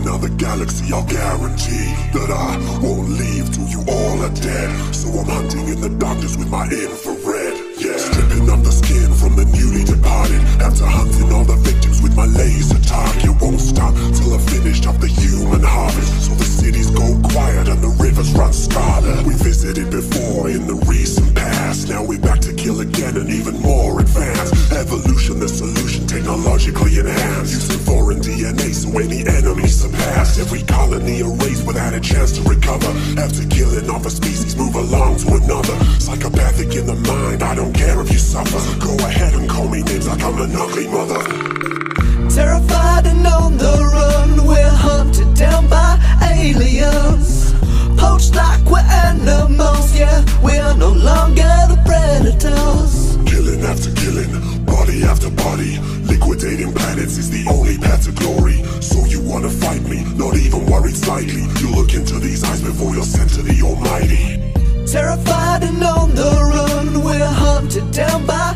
another galaxy, I'll guarantee that I won't leave till you all are dead. So I'm hunting in the darkness with my infrared, yeah. Stripping up the skin from the newly departed, after hunting all the victims with my laser target. Won't stop till I've finished up the human harvest, so the cities go quiet and the rivers run scarlet. We visited before in the recent past, now we're back to kill again and even more advanced. Evolution, the solution, technologically enhanced, using foreign DNA so any enemy surpassed. Every colony erased without a chance to recover, after killing off a species, move along to another. Psychopathic in the mind, I don't care if you suffer. Go ahead and call me names like I'm an ugly mother. Terrified and on the run, we're hunted down by aliens. Poached like we're animals, yeah, we're no longer the predators. Killing after killing, body after body, liquidating planets is the only path to glory. So you wanna fight me, not even worried slightly. You look into these eyes before you're sent to the Almighty. Terrified and on the run, we're hunted down by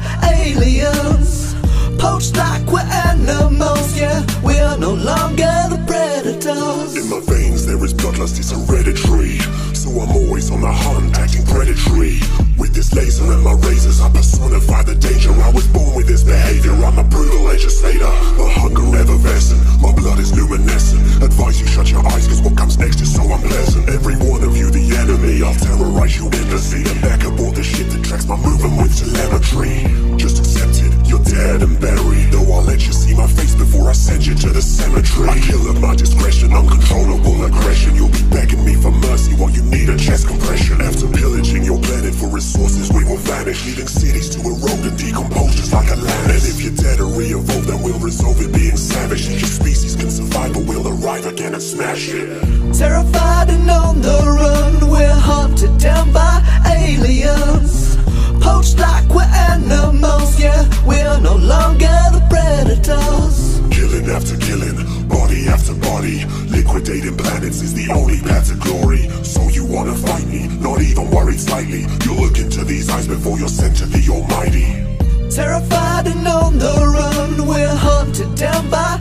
aliens. Poached like we're animals, yeah, we are no longer the predators. In my veins there is bloodlust, it's hereditary, so I'm always on the hunt, acting predatory. With this laser and my razors, I personify the danger. I was born with this behavior, I'm a brutal legislator. My hunger effervescent, my blood is luminescent. Advise you shut your eyes, cause what comes next is so unpleasant. Every one of you the enemy, I'll terrorize you endlessly. And back aboard the ship that tracks my movement with telemetry. Just accept it, you're dead and buried, though I'll let you see my face before I send you to the cemetery. I kill at my discretion, uncontrollable aggression. You'll be begging me for mercy while you need a chest compression. After pillaging your planet for resources, we will vanish, leaving cities to erode and decompose just like a land. And if you're dead or re-evolved, then we'll resolve it being savage. Each species can survive, but we'll arrive again and smash it. Terrified and on the run, we're hunted down by aliens. Poached like we're animals, yeah, we're no longer the predators. Killing after killing, body after body, liquidating planets is the only path to glory. So you wanna fight me, not even worried slightly. You look into these eyes before you're sent to the Almighty. Terrified and on the run, we're hunted down by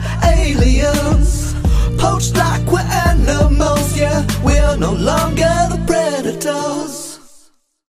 aliens. Poached like we're animals, yeah, we're no longer the predators.